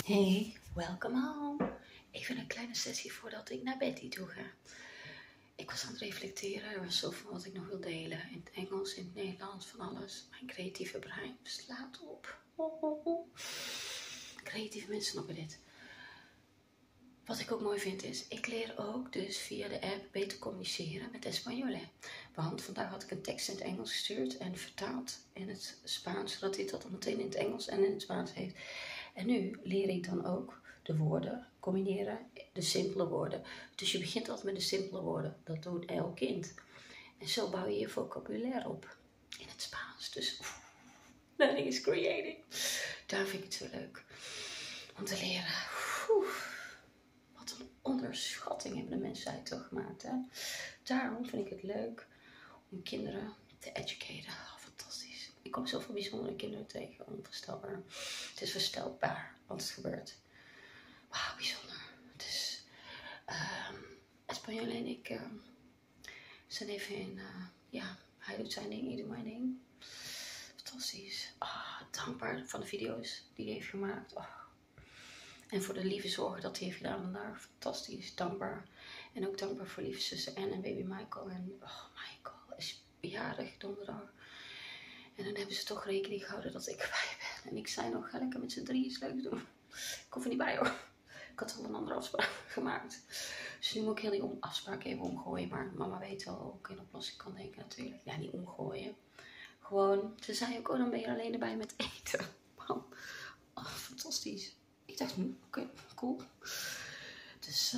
Hey, welcome home. Even een kleine sessie voordat ik naar bed toe ga. Ik was aan het reflecteren, er was zoveel wat ik nog wil delen. In het Engels, in het Nederlands, van alles. Mijn creatieve brein slaat op. Creatieve mensen snappen dit. Wat ik ook mooi vind is, ik leer ook dus via de app beter communiceren met Español. Want vandaag had ik een tekst in het Engels gestuurd en vertaald in het Spaans, zodat hij dat dan meteen in het Engels en in het Spaans heeft. En nu leer ik dan ook de woorden combineren, de simpele woorden. Dus je begint altijd met de simpele woorden. Dat doet elk kind. En zo bouw je je vocabulaire op in het Spaans. Dus learning is creating. Daar vind ik het zo leuk om te leren. Wat een onderschatting hebben de mensheid toch gemaakt. Hè? Daarom vind ik het leuk om kinderen te educaten. Oh, fantastisch. Ik kom zoveel bijzondere kinderen tegen. Onvoorstelbaar. Het is verstelbaar wat er gebeurt. Wauw, bijzonder. Dus Español en ik zijn even in, hij doet zijn ding, ik doe mijn ding. Fantastisch. Dankbaar van de video's die hij heeft gemaakt. En voor de lieve zorgen dat hij heeft gedaan vandaag. Fantastisch, dankbaar. En ook dankbaar voor lieve zussen Anne en baby Michael. En Michael is bejaardig donderdag. En dan hebben ze toch rekening gehouden dat ik erbij ben. En ik zei nog, ga lekker met z'n drieën iets leuks doen. Ik hoef er niet bij hoor. Ik had al een andere afspraak gemaakt. Dus nu moet ik heel die afspraak even omgooien. Maar mama weet wel hoe ik in oplossing kan denken natuurlijk. Ja, niet omgooien. Gewoon, ze zei ook, dan ben je alleen erbij met eten. Man. Fantastisch. Ik dacht, oké, cool. Dus,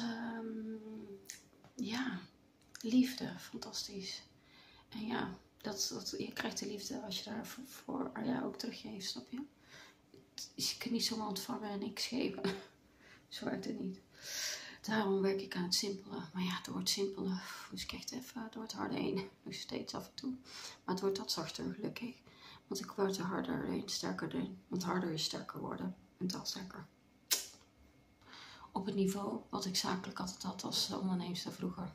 liefde, fantastisch. En ja, je krijgt de liefde als je daarvoor ook teruggeeft, snap je? Je kunt niet zomaar ontvangen en niks geven. Zo werkt het niet. Daarom werk ik aan het simpele. Maar ja, door het simpele moest ik echt even door het harde heen. Nog steeds af en toe. Maar het wordt wat zachter, gelukkig. Want ik word er harder in, sterker in. Want harder is sterker worden. Mentaal sterker. Op het niveau wat ik zakelijk altijd had als onderneemster vroeger.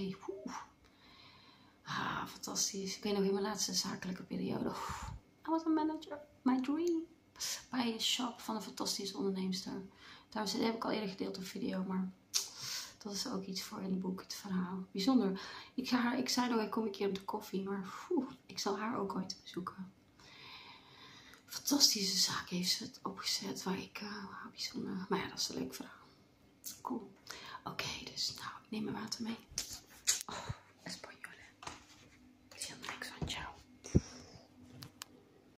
Fantastisch. Ik weet nog in mijn laatste zakelijke periode. I was a manager. My dream. Bij een shop van een fantastische onderneemster. Daar heb ik al eerder gedeeld een video, maar dat is ook iets voor in het boek, het verhaal. Bijzonder. Ik zei nog, ik kom een keer op de koffie, maar ik zal haar ook ooit bezoeken. Fantastische zaak heeft ze het opgezet, waar ik bijzonder. Maar ja, dat is een leuk verhaal. Cool. Oké, dus nou, ik neem mijn water mee.